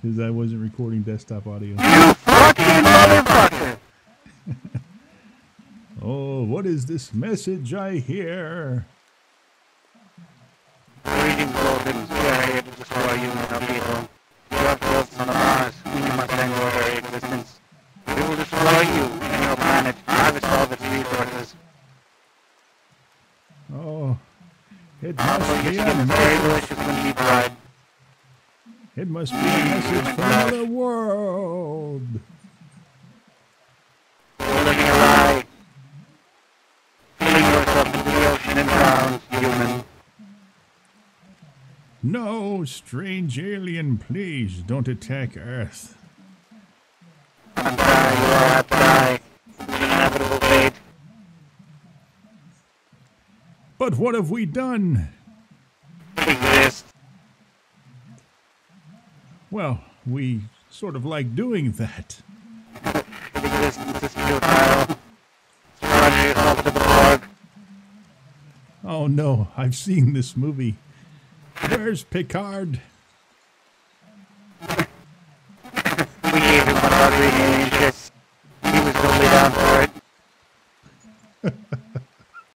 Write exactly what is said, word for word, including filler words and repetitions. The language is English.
because I wasn't recording desktop audio. You fucking motherfucker! Oh, what is this message I hear? Greetings, Logan. We are here to destroy you, my people. You have dwelt on the Mars, and you must end your very existence. We will destroy you and your planet, harvest all of its resources. Oh, it Our must be skin a is very message. delicious when deep fried. It must be a message from another world. You're living a lie. Feeling yourself into the ocean and drown, human. No, strange alien, please don't attack Earth. I'm sorry, you all have to die. It's an inevitable fate. But what have we done? Exist. Well, we sort of like doing that. Existence is futile. Surrender yourself to the Borg. Oh no, I've seen this movie. Where's Picard? We gave him an ugly name, kiss.